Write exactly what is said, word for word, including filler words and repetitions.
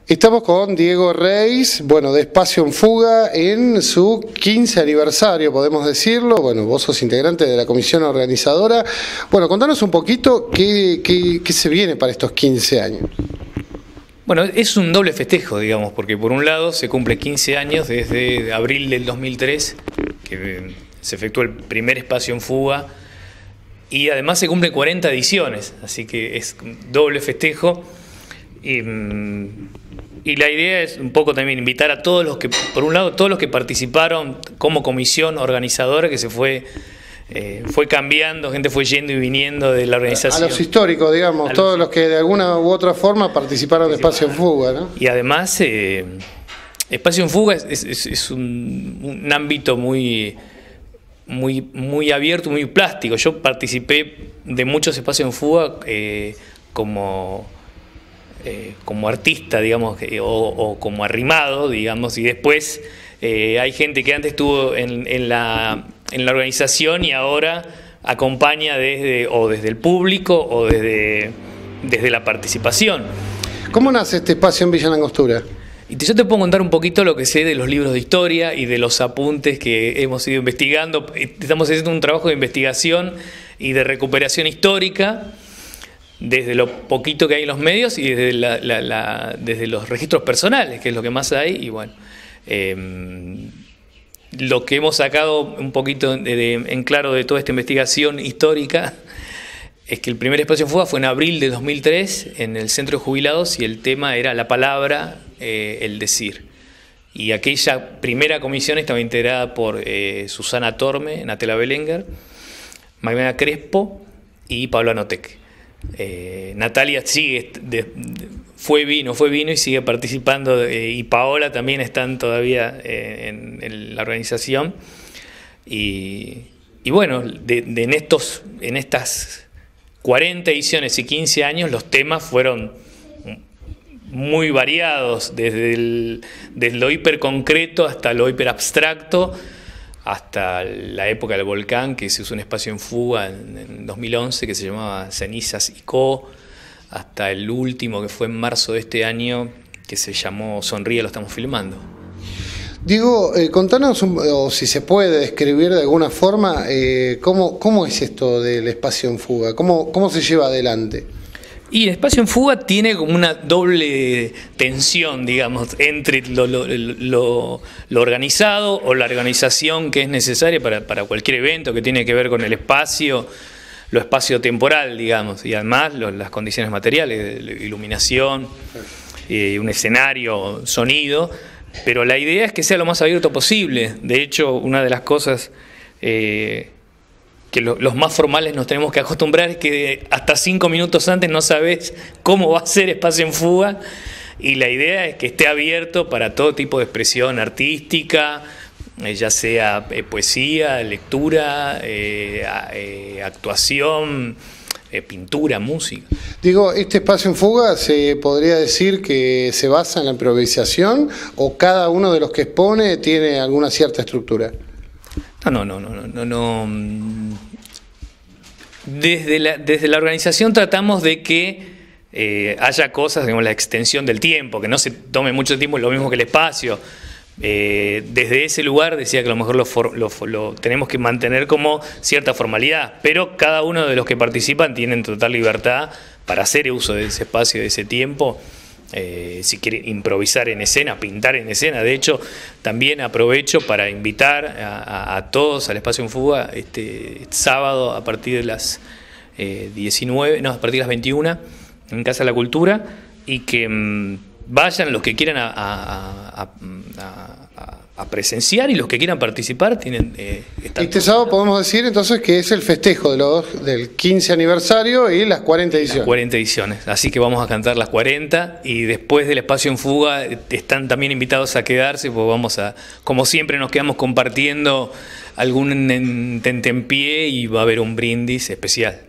Estamos con Diego Reis, bueno, de Espacio en Fuga, en su quince aniversario, podemos decirlo. Bueno, vos sos integrante de la comisión organizadora. Bueno, contanos un poquito qué, qué, qué se viene para estos quince años. Bueno, es un doble festejo, digamos, porque por un lado se cumple quince años desde abril del dos mil tres, que se efectuó el primer Espacio en Fuga, y además se cumplen cuarenta ediciones, así que es doble festejo. Y, y la idea es un poco también invitar a todos los que, por un lado, todos los que participaron como comisión organizadora, que se fue eh, fue cambiando, gente fue yendo y viniendo de la organización. A los históricos, digamos, a todos los, los que de alguna u otra forma participaron de Espacio en Fuga, ¿no? Y además, eh, Espacio en Fuga es, es, es un, un ámbito muy, muy, muy abierto, muy plástico. Yo participé de muchos Espacios en Fuga eh, como... Eh, como artista, digamos, eh, o, o como arrimado, digamos, y después eh, hay gente que antes estuvo en, en, la, en la organización y ahora acompaña desde o desde el público o desde, desde la participación. ¿Cómo nace este espacio en Villa Langostura? Y yo te puedo contar un poquito lo que sé de los libros de historia y de los apuntes que hemos ido investigando. Estamos haciendo un trabajo de investigación y de recuperación histórica desde lo poquito que hay en los medios y desde, la, la, la, desde los registros personales, que es lo que más hay. Y bueno, eh, lo que hemos sacado un poquito de, de, en claro de toda esta investigación histórica es que el primer Espacio en Fuga fue en abril de dos mil tres en el Centro de Jubilados y el tema era la palabra, eh, el decir. Y aquella primera comisión estaba integrada por eh, Susana Torme, Natela Belenguer, Magdalena Crespo y Pablo Anotec. Eh, Natalia sigue, de, de, fue vino, fue vino y sigue participando, eh, y Paola también están todavía eh, en, en la organización. Y, y bueno, de, de en, estos, en estas cuarenta ediciones y quince años los temas fueron muy variados, desde, el, desde lo hiperconcreto hasta lo hiperabstracto, hasta la época del volcán, que se usó un Espacio en Fuga en, en dos mil once que se llamaba Cenizas y Co, hasta el último que fue en marzo de este año, que se llamó Sonríe, lo estamos filmando. Diego, eh, contanos, un, o si se puede describir de alguna forma, eh, cómo, cómo es esto del Espacio en Fuga, cómo, cómo se lleva adelante. Y el Espacio en Fuga tiene como una doble tensión, digamos, entre lo, lo, lo, lo organizado o la organización que es necesaria para, para cualquier evento que tiene que ver con el espacio, lo espacio-temporal, digamos, y además lo, las condiciones materiales, iluminación, eh, un escenario, sonido, pero la idea es que sea lo más abierto posible. De hecho, una de las cosas... Eh, que lo, los más formales nos tenemos que acostumbrar es que hasta cinco minutos antes no sabes cómo va a ser Espacio en Fuga, y la idea es que esté abierto para todo tipo de expresión artística, eh, ya sea eh, poesía, lectura, eh, eh, actuación, eh, pintura, música. Digo, ¿este Espacio en Fuga se podría decir que se basa en la improvisación o cada uno de los que expone tiene alguna cierta estructura? No, no, no, no, no, no. Desde la, desde la organización tratamos de que eh, haya cosas, digamos, la extensión del tiempo, que no se tome mucho tiempo, lo mismo que el espacio. Eh, desde ese lugar decía que a lo mejor lo, for, lo, lo tenemos que mantener como cierta formalidad, pero cada uno de los que participan tienen total libertad para hacer uso de ese espacio, de ese tiempo. Eh, si quiere improvisar en escena, pintar en escena. De hecho, también aprovecho para invitar a, a, a todos al Espacio en Fuga este, este sábado a partir de las eh, diecinueve, no, a partir de las veintiuna en Casa de la Cultura, y que mmm, vayan los que quieran a, a, a, a, a presenciar, y los que quieran participar tienen... Eh, este sábado podemos decir entonces que es el festejo de los, del quince aniversario y las cuarenta ediciones. Las cuarenta ediciones, así que vamos a cantar las cuarenta, y después del Espacio en Fuga están también invitados a quedarse, pues vamos a, como siempre nos quedamos compartiendo algún tentempié y va a haber un brindis especial.